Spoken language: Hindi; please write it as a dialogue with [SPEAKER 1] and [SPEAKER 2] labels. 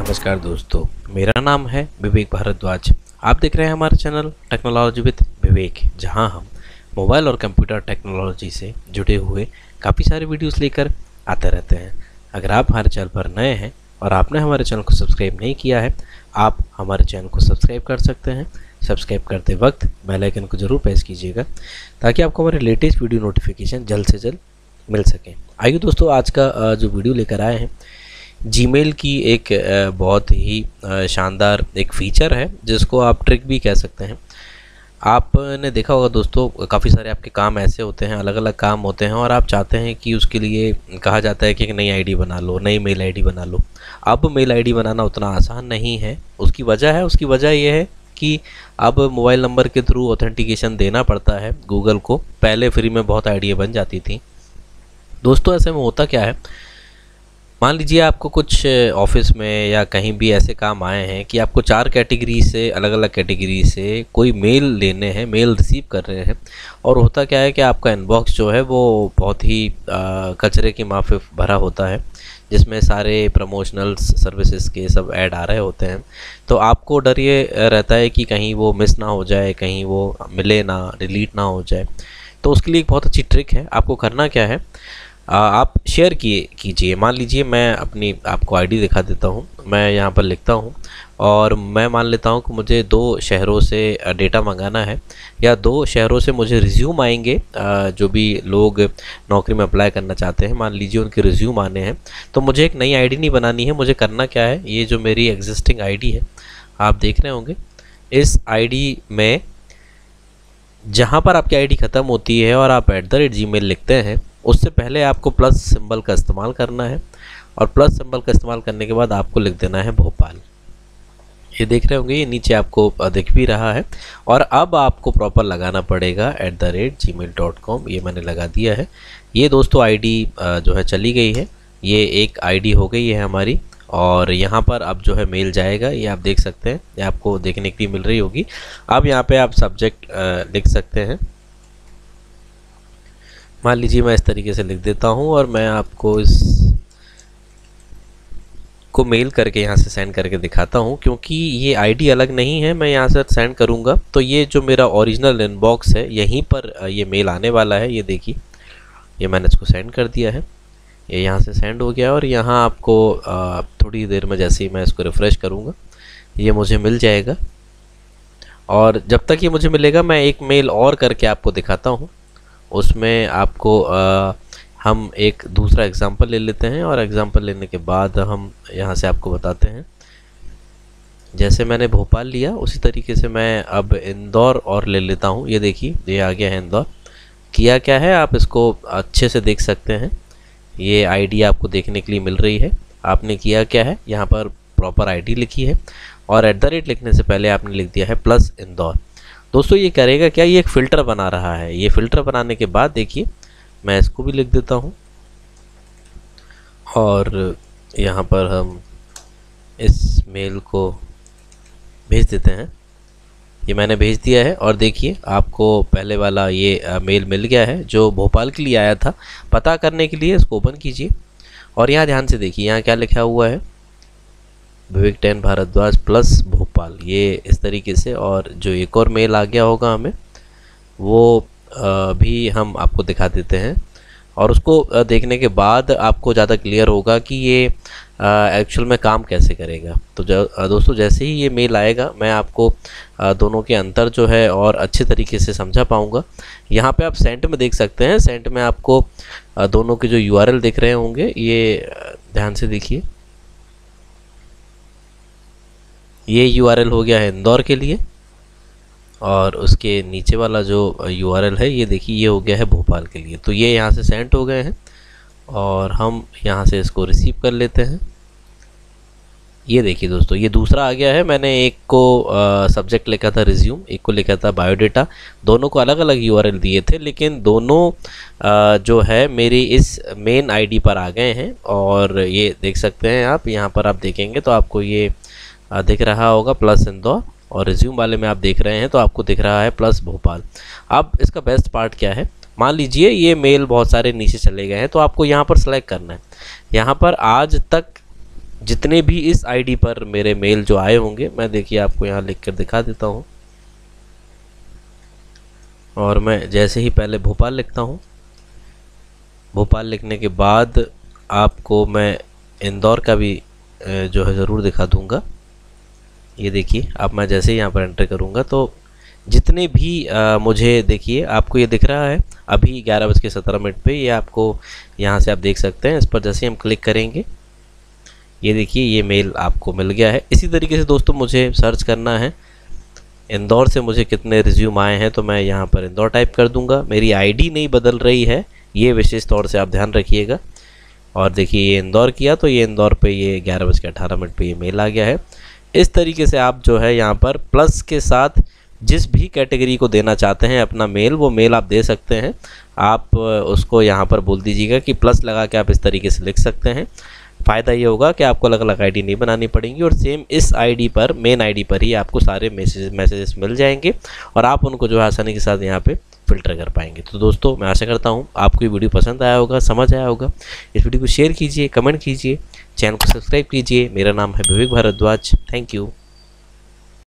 [SPEAKER 1] नमस्कार दोस्तों, मेरा नाम है विवेक भारद्वाज। आप देख रहे हैं हमारा चैनल टेक्नोलॉजी विद विवेक, जहां हम मोबाइल और कंप्यूटर टेक्नोलॉजी से जुड़े हुए काफ़ी सारे वीडियोस लेकर आते रहते हैं। अगर आप हमारे चैनल पर नए हैं और आपने हमारे चैनल को सब्सक्राइब नहीं किया है, आप हमारे चैनल को सब्सक्राइब कर सकते हैं। सब्सक्राइब करते वक्त बेल आइकन को ज़रूर प्रेस कीजिएगा ताकि आपको हमारे लेटेस्ट वीडियो नोटिफिकेशन जल्द से जल्द मिल सकें। आइए दोस्तों, आज का जो वीडियो लेकर आए हैं, जीमेल की एक बहुत ही शानदार एक फ़ीचर है जिसको आप ट्रिक भी कह सकते हैं। आपने देखा होगा दोस्तों, काफ़ी सारे आपके काम ऐसे होते हैं, अलग अलग काम होते हैं और आप चाहते हैं कि उसके लिए कहा जाता है कि एक नई आईडी बना लो, नई मेल आईडी बना लो। अब मेल आईडी बनाना उतना आसान नहीं है। उसकी वजह ये है कि अब मोबाइल नंबर के थ्रू ऑथेंटिकेशन देना पड़ता है गूगल को। पहले फ्री में बहुत आईडिया बन जाती थी दोस्तों। ऐसे में होता क्या है, मान लीजिए आपको कुछ ऑफिस में या कहीं भी ऐसे काम आए हैं कि आपको 4 कैटेगरी से, अलग अलग कैटेगरी से कोई मेल लेने हैं, मेल रिसीव कर रहे हैं। और होता क्या है कि आपका इनबॉक्स जो है वो बहुत ही कचरे की माफी भरा होता है, जिसमें सारे प्रमोशनल सर्विसेज के सब ऐड आ रहे होते हैं। तो आपको डर ये रहता है कि कहीं वो मिस ना हो जाए, कहीं वो मिले ना, डिलीट ना हो जाए। तो उसके लिए एक बहुत अच्छी ट्रिक है। आपको करना क्या है, आप शेयर कीजिए। मान लीजिए मैं अपनी आपको आईडी दिखा देता हूँ। मैं यहाँ पर लिखता हूँ और मैं मान लेता हूँ कि मुझे 2 शहरों से डेटा मंगाना है, या 2 शहरों से मुझे रिज्यूम आएंगे। जो भी लोग नौकरी में अप्लाई करना चाहते हैं, मान लीजिए उनके रिज्यूम आने हैं, तो मुझे एक नई आईडी नहीं बनानी है। मुझे करना क्या है, ये जो मेरी एग्जिस्टिंग आईडी है, आप देख रहे होंगे, इस आईडी में जहाँ पर आपकी आईडी ख़त्म होती है और आप @gmail लिखते हैं, उससे पहले आपको प्लस सिंबल का इस्तेमाल करना है। और प्लस सिंबल का इस्तेमाल करने के बाद आपको लिख देना है भोपाल। ये देख रहे होंगे, ये नीचे आपको दिख भी रहा है। और अब आपको प्रॉपर लगाना पड़ेगा @gmail.com। ये मैंने लगा दिया है। ये दोस्तों आईडी जो है चली गई है। ये एक आईडी हो गई है हमारी। और यहाँ पर अब जो है मेल जाएगा, ये आप देख सकते हैं, ये आपको देखने के लिए मिल रही होगी। अब यहाँ पे आप सब्जेक्ट लिख सकते हैं। मान लीजिए मैं इस तरीके से लिख देता हूँ और मैं आपको इस को मेल करके यहाँ से सेंड करके दिखाता हूँ। क्योंकि ये आईडी अलग नहीं है, मैं यहाँ से सेंड करूँगा तो ये जो मेरा ओरिजिनल इनबॉक्स है, यहीं पर ये मेल आने वाला है। ये देखिए, ये मैंने इसको सेंड कर दिया है। ये यहाँ से सेंड हो गया और यहाँ आपको थोड़ी देर में जैसे ही मैं इसको रिफ़्रेश करूँगा, ये मुझे मिल जाएगा। और जब तक ये मुझे मिलेगा, मैं एक मेल और करके आपको दिखाता हूँ। उसमें आपको हम एक दूसरा एग्जांपल ले लेते हैं और एग्जांपल लेने के बाद हम यहाँ से आपको बताते हैं। जैसे मैंने भोपाल लिया, उसी तरीके से मैं अब इंदौर और ले लेता हूँ। ये देखिए, ये आ गया है इंदौर। किया क्या है, आप इसको अच्छे से देख सकते हैं। ये आईडी आपको देखने के लिए मिल रही है। आपने किया क्या है, यहाँ पर प्रॉपर आईडी लिखी है और @ लिखने से पहले आपने लिख दिया है प्लस इंदौर। दोस्तों ये करेगा क्या, ये एक फ़िल्टर बना रहा है। ये फ़िल्टर बनाने के बाद देखिए, मैं इसको भी लिख देता हूँ और यहाँ पर हम इस मेल को भेज देते हैं। ये मैंने भेज दिया है और देखिए, आपको पहले वाला ये मेल मिल गया है जो भोपाल के लिए आया था। पता करने के लिए इसको ओपन कीजिए और यहाँ ध्यान से देखिए, यहाँ क्या लिखा हुआ है, विवेक 10 भारद्वाज प्लस भोपाल। ये इस तरीके से। और जो एक और मेल आ गया होगा हमें, वो भी हम आपको दिखा देते हैं। और उसको देखने के बाद आपको ज़्यादा क्लियर होगा कि ये एक्चुअल में काम कैसे करेगा। तो दोस्तों जैसे ही ये मेल आएगा, मैं आपको दोनों के अंतर जो है और अच्छे तरीके से समझा पाऊँगा। यहाँ पे आप सेंट में देख सकते हैं। सेंट में आपको दोनों के जो URL दिख रहे होंगे, ये ध्यान से देखिए, ये URL हो गया है इंदौर के लिए और उसके नीचे वाला जो URL है, ये देखिए, ये हो गया है भोपाल के लिए। तो ये यहाँ से सेंड हो गए हैं और हम यहाँ से इसको रिसीव कर लेते हैं। ये देखिए दोस्तों, ये दूसरा आ गया है। मैंने एक को सब्जेक्ट लिखा था रिज्यूम, एक को लिखा था बायोडेटा। दोनों को अलग अलग URL दिए थे, लेकिन दोनों जो है मेरी इस मेन आईडी पर आ गए हैं। और ये देख सकते हैं आप, यहाँ पर आप देखेंगे तो आपको ये दिख रहा होगा प्लस इंदौर, और रिज्यूम वाले में आप देख रहे हैं तो आपको दिख रहा है प्लस भोपाल। अब इसका बेस्ट पार्ट क्या है, मान लीजिए ये मेल बहुत सारे नीचे चले गए हैं, तो आपको यहाँ पर सेलेक्ट करना है। यहाँ पर आज तक जितने भी इस आईडी पर मेरे मेल जो आए होंगे, मैं देखिए आपको यहाँ लिख कर दिखा देता हूँ। और मैं जैसे ही पहले भोपाल लिखता हूँ, भोपाल लिखने के बाद आपको मैं इंदौर का भी जो है ज़रूर दिखा दूँगा। ये देखिए, अब मैं जैसे ही यहाँ पर एंटर करूँगा तो जितने भी मुझे देखिए आपको ये दिख रहा है अभी 11:17 पे, ये आपको यहाँ से आप देख सकते हैं। इस पर जैसे हम क्लिक करेंगे, ये देखिए ये मेल आपको मिल गया है। इसी तरीके से दोस्तों मुझे सर्च करना है इंदौर से मुझे कितने रिज्यूम आए हैं, तो मैं यहाँ पर इंदौर टाइप कर दूंगा। मेरी आईडी नहीं बदल रही है, ये विशेष तौर से आप ध्यान रखिएगा। और देखिए ये इंदौर किया तो ये इंदौर पे ये 11:18 पे ये मेल आ गया है। इस तरीके से आप जो है यहाँ पर प्लस के साथ जिस भी कैटेगरी को देना चाहते हैं अपना मेल, वो मेल आप दे सकते हैं। आप उसको यहाँ पर बोल दीजिएगा कि प्लस लगा के आप इस तरीके से लिख सकते हैं। फ़ायदा ये होगा कि आपको अलग अलग आईडी नहीं बनानी पड़ेंगी और सेम इस आईडी पर, मेन आईडी पर ही आपको सारे मैसेजेस मिल जाएंगे और आप उनको जो है आसानी के साथ यहाँ पे फ़िल्टर कर पाएंगे। तो दोस्तों मैं आशा करता हूँ आपको ये वीडियो पसंद आया होगा, समझ आया होगा। इस वीडियो को शेयर कीजिए, कमेंट कीजिए, चैनल को सब्सक्राइब कीजिए। मेरा नाम है विवेक भारद्वाज। Thank you.